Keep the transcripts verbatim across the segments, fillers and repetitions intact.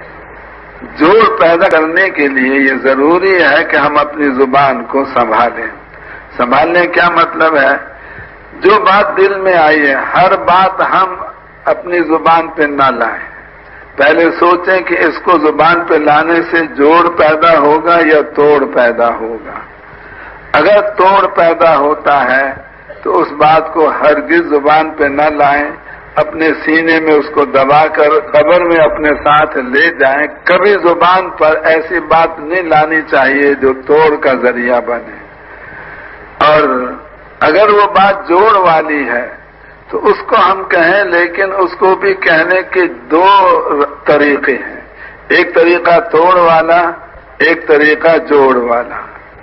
جوڑ پیدا کرنے کے لیے یہ ضروری ہے کہ ہم اپنی زبان کو سنبھالیں. سنبھالنے کیا مطلب ہے؟ جو بات دل میں آئی ہے ہر بات ہم اپنی زبان پہ نہ لائیں. پہلے سوچیں کہ اس کو زبان پہ لانے سے جوڑ پیدا ہوگا یا توڑ پیدا ہوگا. اگر توڑ پیدا ہوتا ہے تو اس بات کو ہرگز زبان پہ نہ لائیں، اپنے سینے میں اس کو دبا کر قبر میں اپنے ساتھ لے جائیں. کبھی زبان پر ایسی بات نہیں لانی چاہیے جو توڑ کا ذریعہ بنے. اور اگر وہ بات جوڑ والی ہے تو اس کو ہم کہیں، لیکن اس کو بھی کہنے کے دو طریقے ہیں. ایک طریقہ توڑ والا، ایک طریقہ جوڑ والا.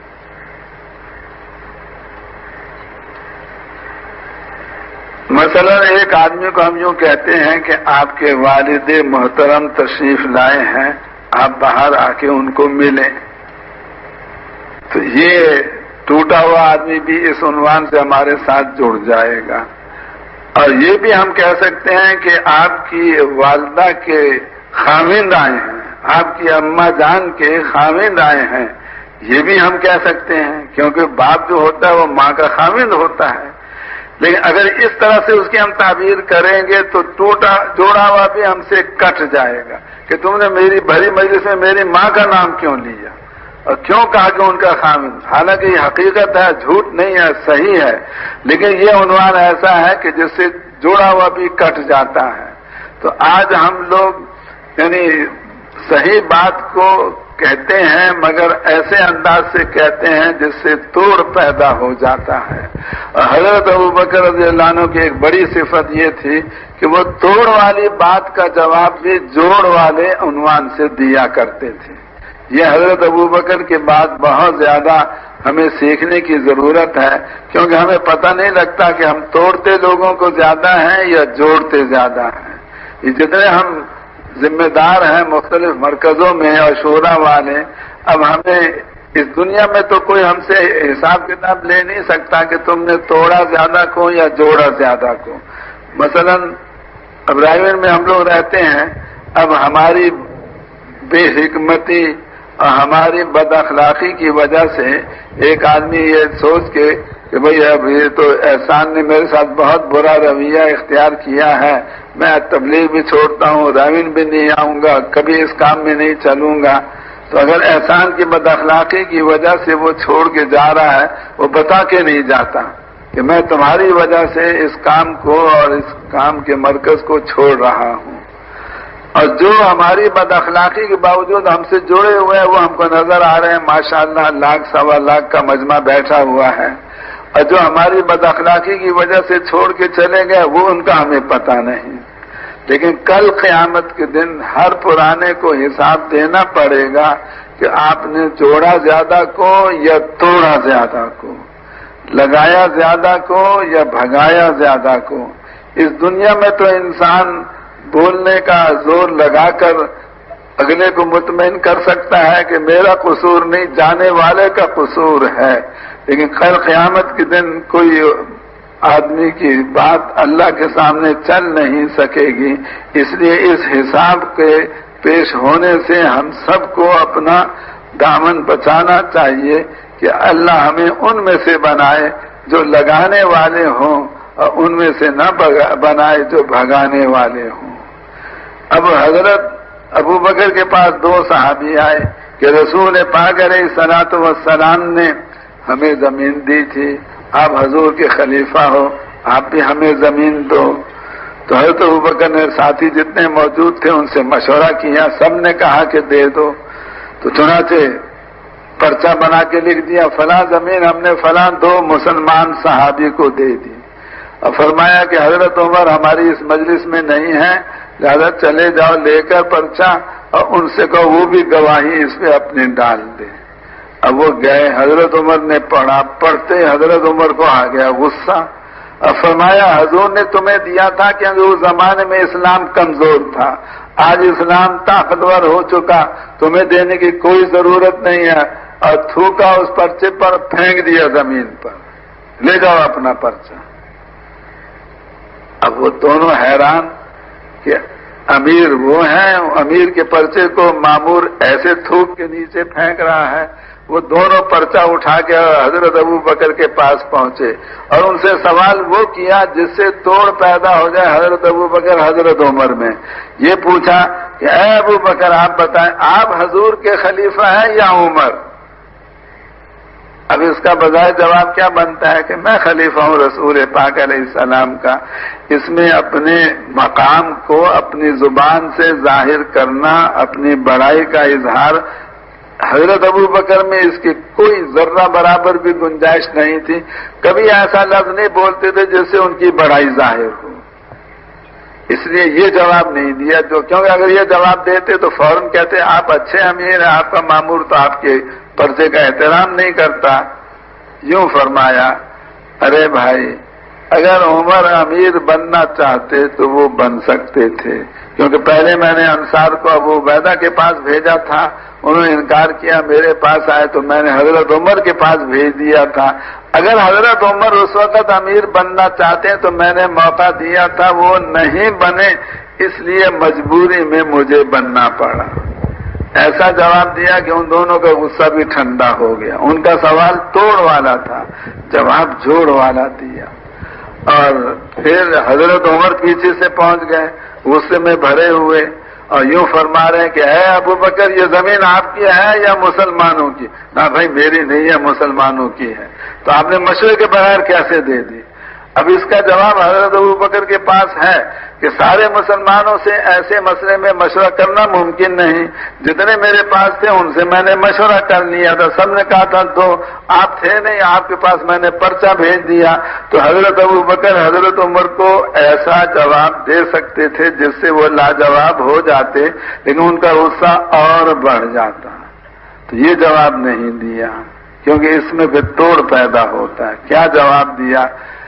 مثلا ایک آدمی کو ہم یوں کہتے ہیں کہ آپ کے والد محترم تشریف لائے ہیں، آپ باہر آ کے ان کو ملیں. تو یہ ٹوٹا ہوا آدمی بھی اس عنوان سے ہمارے ساتھ جڑ جائے گا. اور یہ بھی ہم کہہ سکتے ہیں کہ آپ کی والدہ کے خاوند آئے ہیں، آپ کی اماں جان کے خاوند آئے ہیں، یہ بھی ہم کہہ سکتے ہیں، کیونکہ باپ جو ہوتا ہے وہ ماں کا خاوند ہوتا ہے. لیکن اگر اس طرح سے اس کی ہم تعبیر کریں گے تو ٹوٹا جوڑا ہوا بھی ہم سے کٹ جائے گا کہ تم نے میری بھری مجلس میں میری ماں کا نام کیوں لیا اور کیوں کہا کہ ان کا خاوند. حالانکہ یہ حقیقت ہے، جھوٹ نہیں ہے، صحیح ہے، لیکن یہ عنوان ایسا ہے کہ جس سے جوڑا ہوا بھی کٹ جاتا ہے. تو آج ہم لوگ یعنی صحیح بات کو کہتے ہیں مگر ایسے انداز سے کہتے ہیں جس سے توڑ پیدا ہو جاتا ہے. اور حضرت ابوبکر رضی اللہ عنہ کی ایک بڑی صفت یہ تھی کہ وہ توڑ والی بات کا جواب بھی جوڑ والے عنوان سے دیا کرتے تھے. یہ حضرت ابوبکر کے بعد بہت زیادہ ہمیں سیکھنے کی ضرورت ہے، کیونکہ ہمیں پتہ نہیں لگتا کہ ہم توڑتے لوگوں کو زیادہ ہیں یا جوڑتے زیادہ ہیں. یہ جتنے ہم ذمہ دار ہیں مختلف مرکزوں میں اور شورا والے، اب ہمیں اس دنیا میں تو کوئی ہم سے حساب کتاب لے نہیں سکتا کہ تم نے توڑا زیادہ کو یا جوڑا زیادہ کو. مثلا ابراہیم میں ہم لوگ رہتے ہیں، اب ہماری بے حکمتی اور ہماری بد اخلاقی کی وجہ سے ایک آدمی یہ سوچ کے کہ بھئی اب یہ تو احسان نے میرے ساتھ بہت برا رویہ اختیار کیا ہے، میں تبلیغ بھی چھوڑتا ہوں، راوین بھی نہیں آؤں گا، کبھی اس کام میں نہیں چلوں گا. تو اگر احسان کی بد اخلاقی کی وجہ سے وہ چھوڑ کے جا رہا ہے، وہ بتا کے نہیں جاتا کہ میں تمہاری وجہ سے اس کام کو اور اس کام کے مرکز کو چھوڑ رہا ہوں. اور جو ہماری بد اخلاقی کے باوجود ہم سے جڑے ہوئے ہیں وہ ہم کو نظر آ رہے ہیں، ماشاءاللہ لاکھ سوا لاکھ کا مجمع بیٹھا ہوا ہے. اور جو ہماری بد اخلاقی کی وجہ سے چھوڑ کے چلے گئے وہ ان کا ہمیں پتہ نہیں. لیکن کل قیامت کے دن ہر پرانے کو حساب دینا پڑے گا کہ آپ نے جوڑا زیادہ کو یا توڑا زیادہ کو، لگایا زیادہ کو یا بھگایا زیادہ کو. اس دنیا میں تو انسان بولنے کا زور لگا کر اگلے کو مطمئن کر سکتا ہے کہ میرا قصور نہیں، جانے والے کا قصور ہے. لیکن خیر قیامت کے دن کوئی آدمی کی بات اللہ کے سامنے چل نہیں سکے گی. اس لیے اس حساب کے پیش ہونے سے ہم سب کو اپنا دامن بچانا چاہیے کہ اللہ ہمیں ان میں سے بنائے جو لگانے والے ہوں اور ان میں سے نہ بنائے جو بھگانے والے ہوں. اب حضرت ابو بکر کے پاس دو صحابی آئے کہ رسول پاک علیہ الصلوۃ والسلام نے ہمیں زمین دی تھی، آپ حضور کے خلیفہ ہو، آپ بھی ہمیں زمین دو. تو حضرت ابوبکر نے ساتھی جتنے موجود تھے ان سے مشورہ کیا، سب نے کہا کہ دے دو. تو چنانچہ پرچہ بنا کے لکھ دیا فلاں زمین ہم نے فلاں دو مسلمان صحابی کو دے دی. اور فرمایا کہ حضرت عمر ہماری اس مجلس میں نہیں ہے، لہذا چلے جاؤ لے کر پرچہ اور ان سے کہو وہ بھی گواہی اس پہ اپنے ڈال دے. اب وہ گئے، حضرت عمر نے پڑھا، پڑھتے حضرت عمر کو آ گیا غصہ اور فرمایا حضور نے تمہیں دیا تھا کیونکہ اس زمانے میں اسلام کمزور تھا، آج اسلام طاقتور ہو چکا، تمہیں دینے کی کوئی ضرورت نہیں ہے. اور تھوکا اس پرچے پر، پھینک دیا زمین پر، لے جاؤ اپنا پرچہ. اب وہ دونوں حیران کہ امیر وہ ہیں، امیر کے پرچے کو مامور ایسے تھوک کے نیچے پھینک رہا ہے. وہ دونوں پرچہ اٹھا کے حضرت ابو بکر کے پاس پہنچے اور ان سے سوال وہ کیا جس سے توڑ پیدا ہو جائے حضرت ابو بکر حضرت عمر میں. یہ پوچھا کہ اے ابو بکر آپ بتائیں آپ حضور کے خلیفہ ہیں یا عمر؟ اب اس کا بجائے جواب کیا بنتا ہے کہ میں خلیفہ ہوں رسول پاک علیہ السلام کا. اس میں اپنے مقام کو اپنی زبان سے ظاہر کرنا، اپنی بڑائی کا اظہار، حضرت ابو بکر میں اس کی کوئی ذرہ برابر بھی گنجائش نہیں تھی. کبھی ایسا لفظ نہیں بولتے تھے جس سے ان کی بڑائی ظاہر ہو. اس لیے یہ جواب نہیں دیا جو، کیونکہ اگر یہ جواب دیتے تو فوراً کہتے آپ اچھے امیر ہیں، آپ کا مامور تو آپ کے پرچے کا احترام نہیں کرتا. یوں فرمایا ارے بھائی اگر عمر امیر بننا چاہتے تو وہ بن سکتے تھے، کیونکہ پہلے میں نے انصار کو ابو عبیدہ کے پاس بھیجا تھا، انہوں نے انکار کیا، میرے پاس آئے تو میں نے حضرت عمر کے پاس بھیج دیا تھا. اگر حضرت عمر اس وقت امیر بننا چاہتے ہیں تو میں نے موقع دیا تھا، وہ نہیں بنے، اس لیے مجبوری میں مجھے بننا پڑا. ایسا جواب دیا کہ ان دونوں کا غصہ بھی ٹھنڈا ہو گیا. ان کا سوال توڑ والا تھا، جواب جوڑ والا دیا. اور پھر حضرت عمر پیچھے سے پہنچ گئے غصے میں بھرے ہوئے اور یوں فرما رہے ہیں کہ اے ابو بکر یہ زمین آپ کی ہے یا مسلمانوں کی؟ نہ بھائی میری نہیں ہے، مسلمانوں کی ہے. تو آپ نے مشورے کے بغیر کیسے دے دی؟ اب اس کا جواب حضرت ابو بکر کے پاس ہے کہ سارے مسلمانوں سے ایسے مسئلے میں مشورہ کرنا ممکن نہیں. جتنے میرے پاس تھے ان سے میں نے مشورہ کر لیا تھا، سب نے کہا تھا تو آپ تھے نہیں، آپ کے پاس میں نے پرچہ بھیج دیا. تو حضرت ابو بکر حضرت عمر کو ایسا جواب دے سکتے تھے جس سے وہ لاجواب ہو جاتے، لیکن ان کا غصہ اور بڑھ جاتا. تو یہ جواب نہیں دیا کیونکہ اس میں پھر توڑ پیدا ہوتا ہے. کیا جواب دیا؟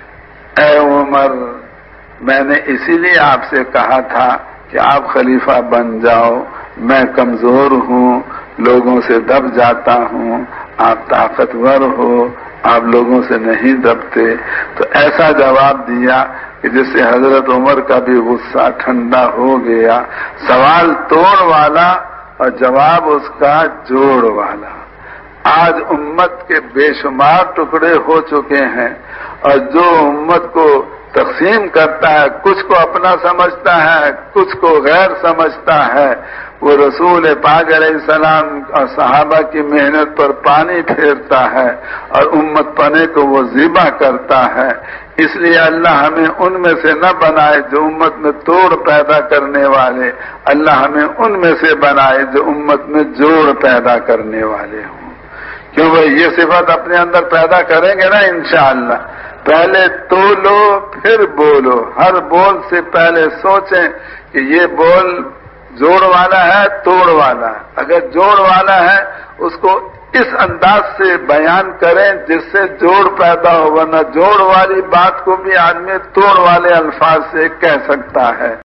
اے عمر میں نے اسی لیے آپ سے کہا تھا کہ آپ خلیفہ بن جاؤ، میں کمزور ہوں، لوگوں سے دب جاتا ہوں، آپ طاقتور ہو، آپ لوگوں سے نہیں دبتے. تو ایسا جواب دیا کہ جس سے حضرت عمر کا بھی غصہ ٹھنڈا ہو گیا. سوال توڑ والا اور جواب اس کا جوڑ والا. آج امت کے بے شمار ٹکڑے ہو چکے ہیں اور جو امت کو تقسیم کرتا ہے، کچھ کو اپنا سمجھتا ہے، کچھ کو غیر سمجھتا ہے، وہ رسول پاک علیہ السلام اور صحابہ کی محنت پر پانی پھیرتا ہے اور امت پنے کو وہ ذبح کرتا ہے. اس لیے اللہ ہمیں ان میں سے نہ بنائے جو امت میں توڑ پیدا کرنے والے، اللہ ہمیں ان میں سے بنائے جو امت میں جوڑ پیدا کرنے والے ہوں. کیوں بھائی یہ صفت اپنے اندر پیدا کریں گے نا انشاءاللہ. پہلے تولو پھر بولو، ہر بول سے پہلے سوچیں کہ یہ بول جوڑ والا ہے توڑ والا ہے. اگر جوڑ والا ہے اس کو اس انداز سے بیان کریں جس سے جوڑ پیدا ہو، ورنہ جوڑ والی بات کو بھی آدمی توڑ والے الفاظ سے کہہ سکتا ہے.